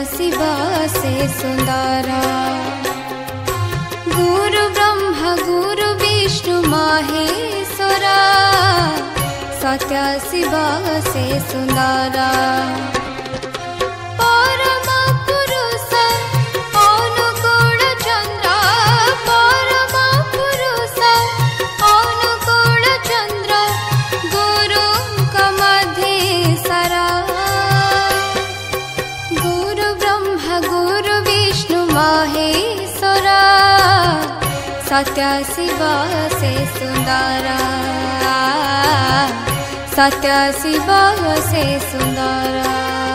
शिव से सुंदरा। गुरु ब्रह्मा गुरु विष्णु महेश्वरा, सत्य शिव से सुंदरा। परम पुरुष अनुकूल चंद्र, परम पुरुष अनुकूल चंद्र, गुरु मधेश्वरा। गुरु ब्रह्मा गुरु विष्णु महेश्वरा, सत्य शिव से सुंदरा, सत्य शिव से सुंदरा।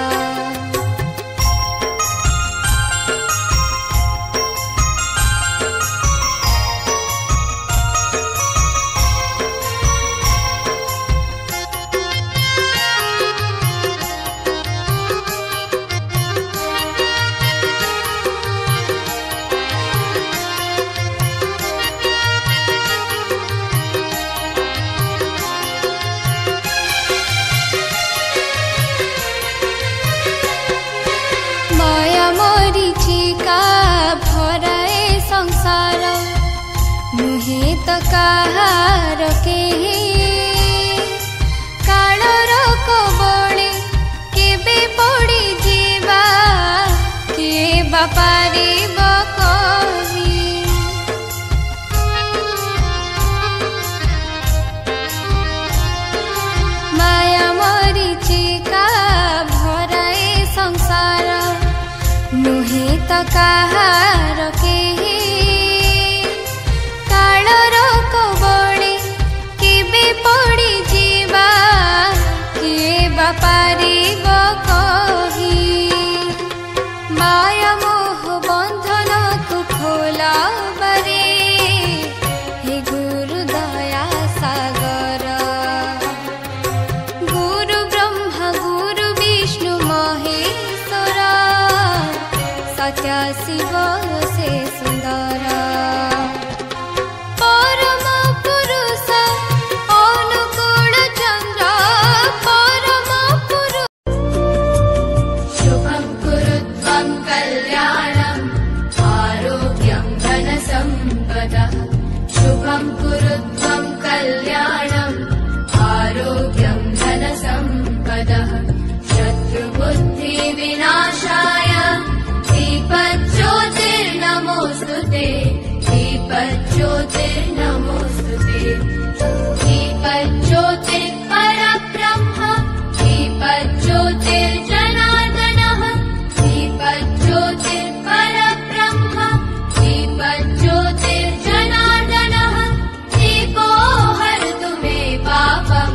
भराए संसार नुहे तो कहार के, कालर कबले केबे पड़ी जीवा, किए बापारिब कही। माया मरीचिका भराए संसार नुहे तो कहार केही, कालर कबले केबे पड़ी जीवा, किए बापारिब कही। माया मोह बंधन तू खोला बारे, हे गुरु दया सागर। गुरु ब्रह्मा गुरु विष्णु महेश्वरा, सत्य शिव से सुंदरा। परम पुरुष अनुकूल चंद्र, परम पुरुष। शुभं कुरुत्वं कल्याणं आरोग्यं धनसम्पदः। शुभं कुरुत्वं कल्याणं आरोग्यं धनसम्पदः। शत्रुबुद्धिविनाशाय दीपज्योतिर्नमोस्तुते, दीपज्योतिर्नमोस्तुते। दीपज्योतिर्परब्रह्म, दीपज्योतिर्जनार्दनः, दीपज्योतिर्परब्रह्म, दीपज्योतिर्जनार्दनः। दीपो हरतु मे पापं,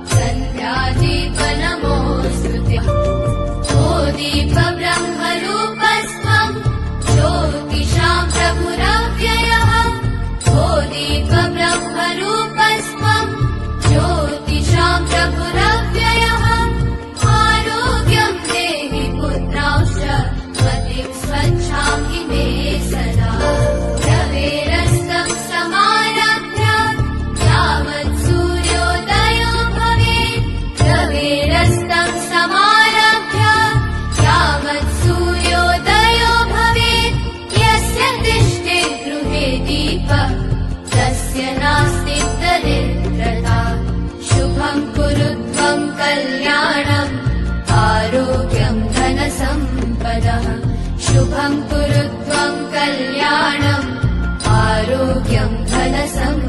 सन्ध्यादीपनमोस्तुते। ओ दीप ब्रह्मरूपस्त्वं, ज्योतिषां प्रभुरव्ययः। ओ दीप ब्रह्मरूपस्त्वं, ज्योतिषां प्रभुरव्ययः। आरोग्यं देहि पुत्रांश्च, मतिं स्वच्छां हि मे सदा। रवेरस्तं समारभ्य यावत् सूर्योदयो भवेत्, रवेरस्तं समारभ्य यावत् सूर्योदयो भवेत्। यस्य तिष्ठे गृहे दीपः, तस्य नास्ति दरिद्रता। शुभं कुरुत्वं कल्याणं आरोग्यं धनसम्पदः। शुभं कुरुत्वं कल्याणं आरोग्यं धनसम्पदः।